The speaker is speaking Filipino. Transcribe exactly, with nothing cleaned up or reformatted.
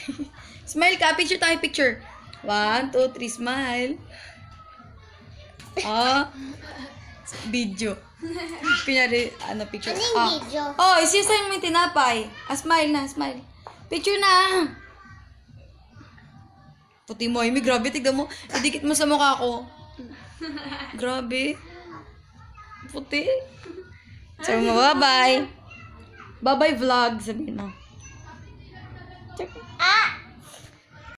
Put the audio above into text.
Smile ka. Picture tayo, picture. One, two, three, smile. Ah. Video. Kunyari, ano, picture. Anong Ah. video? Oh, isisay mo yung tinapay. Ah, smile na, smile. Picture na. Puti mo, Amy. Grabe, tignan mo. Idikit mo sa mukha ko. Grabe. Puti. So, bye-bye. Bye-bye vlog, sabihin mo. Ah,